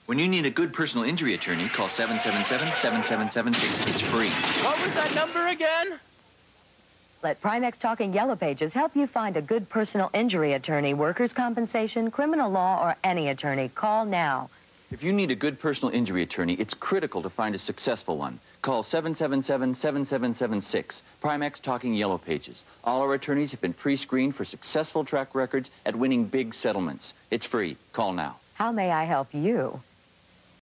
When you need a good personal injury attorney, call 777-7776. It's free. What was that number again? Let Primex Talking Yellow Pages help you find a good personal injury attorney, workers' compensation, criminal law, or any attorney. Call now. If you need a good personal injury attorney, it's critical to find a successful one. Call 777-7776. Primex Talking Yellow Pages. All our attorneys have been pre-screened for successful track records at winning big settlements. It's free. Call now. How may I help you?